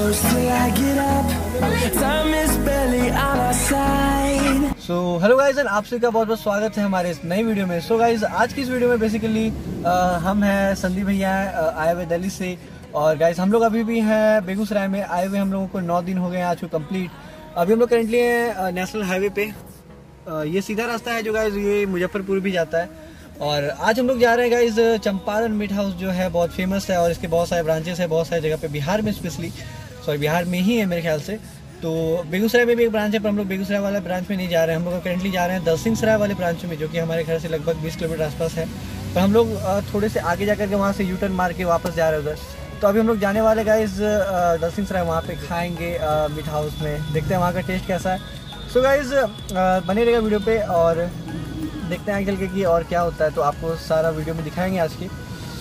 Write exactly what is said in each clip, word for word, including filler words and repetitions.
close till I get up. Time is barely on our side. So hello guys, आप सभी का बहुत बहुत स्वागत है हमारे इस नई वीडियो में। सो so गाइज, आज की इस वीडियो में बेसिकली हम हैं संदीप भैया हैं आए हुए दिल्ली से। और गाइज हम लोग अभी भी हैं बेगूसराय में आए हुए। हम लोगों को नौ दिन हो गए हैं आज को कंप्लीट। अभी हम लोग करेंटली हैं नेशनल हाईवे पे। uh, ये सीधा रास्ता है जो गाइज ये मुजफ्फरपुर भी जाता है। और आज हम लोग जा रहे हैं गाइज चंपारण मीट हाउस जो है बहुत फेमस है और इसके बहुत सारे ब्रांचेस है बहुत सारी जगह पे, बिहार में स्पेशली, सॉरी बिहार में ही है मेरे ख्याल से। तो बेगूसराय में भी एक ब्रांच है पर हम लोग बेगूसराय वाला ब्रांच में नहीं जा रहे हैं। हम लोग करेंटली जा रहे हैं दलसिंह सराय वाले ब्रांच में, जो कि हमारे घर से लगभग बीस किलोमीटर आसपास है। पर हम लोग थोड़े से आगे जाकर के वहाँ से यू टर्न मार के वापस जा रहे हैं उधर। तो अभी हम लोग जाने वाले गाइज दलसिंह सराय, वहाँ पे खाएंगे मीट हाउस में। देखते हैं वहाँ का टेस्ट कैसा है। सो गाइज बने रहेगा वीडियो पे और देखते हैं आगे चल के कि और क्या होता है। तो आपको सारा वीडियो में दिखाएंगे आज की।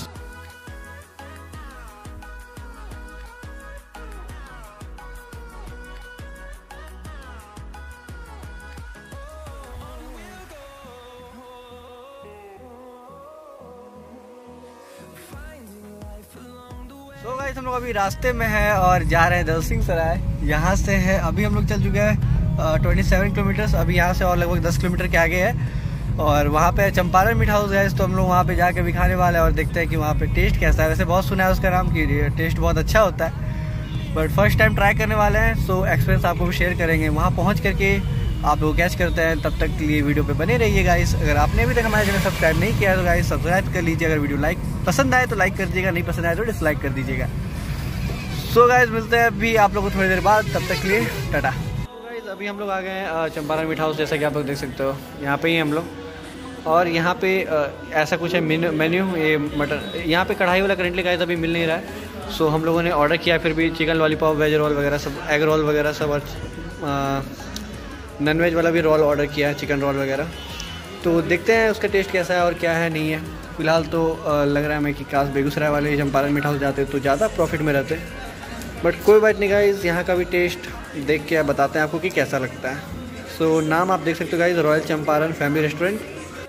तो so गाइस हम लोग अभी रास्ते में हैं और जा रहे हैं दलसिंह सराय। यहाँ से है, अभी हम लोग चल चुके हैं सत्ताईस किलोमीटर्स। अभी यहाँ से और लगभग दस किलोमीटर के आगे है और वहाँ पे चंपारण मीट हाउस है। तो हम लोग वहाँ पे जाके भी खाने वाले हैं और देखते हैं कि वहाँ पे टेस्ट कैसा है। वैसे बहुत सुना है उसका नाम कि टेस्ट बहुत अच्छा होता है, बट फर्स्ट टाइम ट्राई करने वाले हैं। सो एक्सपीरियंस आपको भी शेयर करेंगे वहाँ पहुँच करके। आप लोग कैच करते हैं, तब तक के लिए वीडियो पे बने रहिए गाइस। अगर आपने अभी तक हमारे चैनल सब्सक्राइब नहीं किया है तो गाइस सब्सक्राइब कर लीजिए। अगर वीडियो लाइक पसंद आए तो लाइक कर दीजिएगा, नहीं पसंद आए तो डिसलाइक कर दीजिएगा। सो गाइस मिलते हैं अभी आप लोगों को थोड़ी देर बाद, तब तक के लिए टाटा। तो गाइस अभी हम लोग आ गए हैं चंपारण मीट हाउस, जैसा कि आप लोग देख सकते हो यहाँ पे ही हम लोग। और यहाँ पे ऐसा कुछ है मेन्यू मेन्यू ये मटन, यहाँ पे कढ़ाई वाला करेंटली गाइस अभी मिल नहीं रहा है। सो हम लोगों ने ऑर्डर किया, फिर भी चिकन लॉलीपॉप, वेज रोल वगैरह सब, एग रोल वगैरह सब, और नॉन वेज वाला भी रोल ऑर्डर किया है, चिकन रोल वगैरह। तो देखते हैं उसका टेस्ट कैसा है और क्या है नहीं है। फिलहाल तो लग रहा है हमें कि काश बेगूसराय वाले चंपारण मीट हाउस जाते तो ज़्यादा प्रॉफिट में रहते, बट कोई बात नहीं गाइस। यहाँ का भी टेस्ट देख के बताते हैं आपको कि कैसा लगता है। सो so, नाम आप देख सकते हो guys, royal Champaran family restaurant.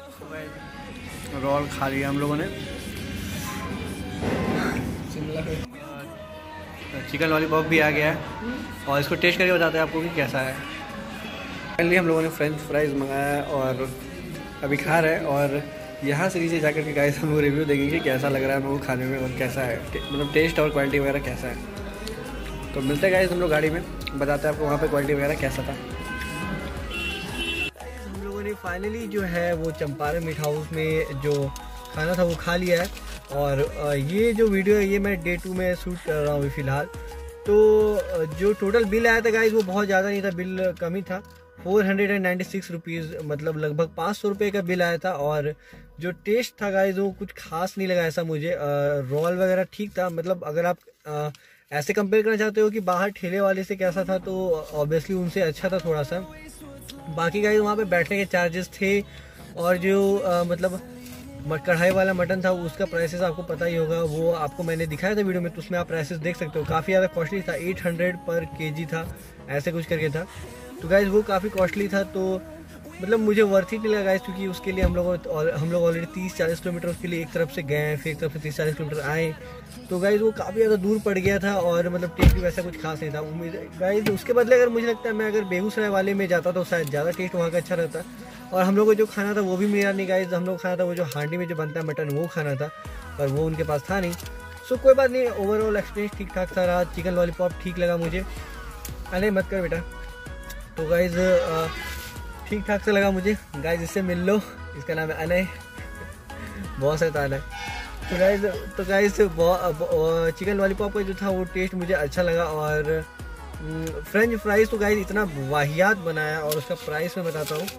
Roll खा लिया हम लोगों ने, चिकन लॉलीपॉप भी आ गया है और इसको टेस्ट करके बताते हैं आपको कि कैसा है। फाइनली हम लोगों ने फ्रेंच फ्राइज़ मंगाया और अभी खा रहे हैं। और यहाँ से नीचे जाकर के गाइस हम लोग रिव्यू देंगे कि कैसा लग रहा है हम लोग खाने में और कैसा है, मतलब टेस्ट और क्वालिटी वगैरह कैसा है। तो मिलते हैं गाइस हम लोग गाड़ी में, बताते हैं आपको वहाँ पे क्वालिटी वगैरह कैसा था। हम लोगों ने फाइनली जो है वो चंपारण मीट हाउस में जो खाना था वो खा लिया है। और ये जो वीडियो है ये मैं डे टू में शूट कर रहा हूँ फिलहाल। तो जो टोटल बिल आया था गाइस वो बहुत ज़्यादा नहीं था, बिल कम ही था, four hundred and ninety six rupees, मतलब लगभग पाँच सौ रुपये का बिल आया था। और जो टेस्ट था गाइस वो कुछ खास नहीं लगा ऐसा मुझे। रोल वगैरह ठीक था, मतलब अगर आप आ, ऐसे कंपेयर करना चाहते हो कि बाहर ठेले वाले से कैसा था तो ऑब्वियसली उनसे अच्छा था थोड़ा सा। बाकी गाइस वहाँ पे बैठने के चार्जेस थे और जो आ, मतलब कढ़ाई वाला मटन था उसका प्राइसेस आपको पता ही होगा, वो आपको मैंने दिखाया था वीडियो में। तो उसमें आप प्राइसेस देख सकते हो, काफ़ी ज़्यादा कॉस्टली था, एट हंड्रेड पर केजी था, ऐसे कुछ करके था। तो गाइस वो काफ़ी कॉस्टली था, तो मतलब मुझे वर्थ ही नहीं लगा गाइस, क्योंकि उसके लिए हम लोग हम लोग ऑलरेडी तीस चालीस किलोमीटर उसके लिए एक तरफ से गए हैं, फिर एक तरफ से तीस चालीस किलोमीटर आए। तो गाइस वो काफ़ी ज़्यादा दूर पड़ गया था और मतलब टेस्ट भी वैसा कुछ खास नहीं था उम्मीद गाइस। उसके बदले अगर मुझे लगता है मैं अगर बेगूसराय वाले में जाता तो शायद ज़्यादा टेस्ट वहाँ का अच्छा रहता। और हम लोग को जो खाना था वो भी मिला नहीं गाइस। हम लोग खाना था वो जो हांडी में जो बनता है मटन वो खाना था, पर वो उनके पास था नहीं। सो कोई बात नहीं, ओवरऑल एक्सपीरियंस ठीक ठाक सा रहा। चिकन लॉलीपॉप ठीक लगा मुझे। अरे मत कर बेटा। तो गाइस ठीक ठाक से लगा मुझे गाइस। इससे मिल लो, इसका नाम है अनय, बहुत शैतान है। तो गाइस तो गाइस चिकन लॉलीपॉप का जो था वो टेस्ट मुझे अच्छा लगा। और फ्रेंच फ्राइज़ तो गाइस इतना वाहियात बनाया। और उसका प्राइस मैं बताता हूँ,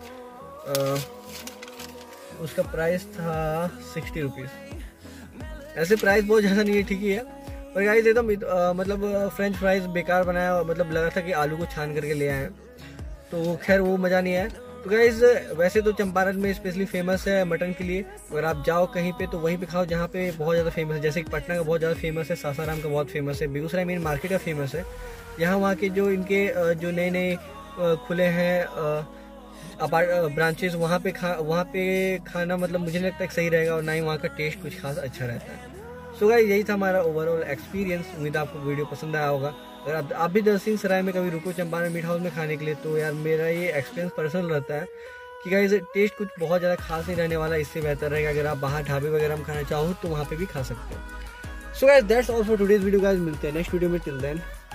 उसका प्राइस था सिक्सटी रुपीज़। ऐसे प्राइस बहुत ज़्यादा नहीं है, ठीक ही है, पर गाइस एकदम मतलब फ्रेंच फ्राइज़ बेकार बनाया। मतलब लगा था कि आलू को छान करके ले आए, तो खैर वो मज़ा नहीं आया। तो गाइस वैसे तो चंपारण में स्पेशली फेमस है मटन के लिए। अगर आप जाओ कहीं पे तो वहीं पे खाओ जहाँ पे बहुत ज़्यादा फेमस है। जैसे कि पटना का बहुत ज़्यादा फेमस है, सासाराम का बहुत फेमस है, बेगूसराय मेन मार्केट का फेमस है। यहाँ वहाँ के जो इनके जो नए नए खुले हैं अपार्ट ब्रांचेस, वहाँ पे खा वहाँ पे खाना मतलब मुझे नहीं लगता सही रहेगा और ना ही वहाँ का टेस्ट कुछ खास अच्छा रहता है। सो गाइस यही था हमारा ओवरऑल एक्सपीरियंस। उम्मीद आपको वीडियो पसंद आया होगा। अगर आप, आप भी दरसिंह सराय में कभी रुको चंपारण मीट हाउस में खाने के लिए, तो यार मेरा ये एक्सपीरियंस पर्सनल रहता है कि गाइस टेस्ट कुछ बहुत ज़्यादा खास नहीं रहने वाला। इससे बेहतर रहेगा अगर आप बाहर ढाबे वगैरह में खाना चाहो तो वहाँ पे भी खा सकते हो। So guys that's all for today's video guys. मिलते हैं नेक्स्ट वीडियो में। Till then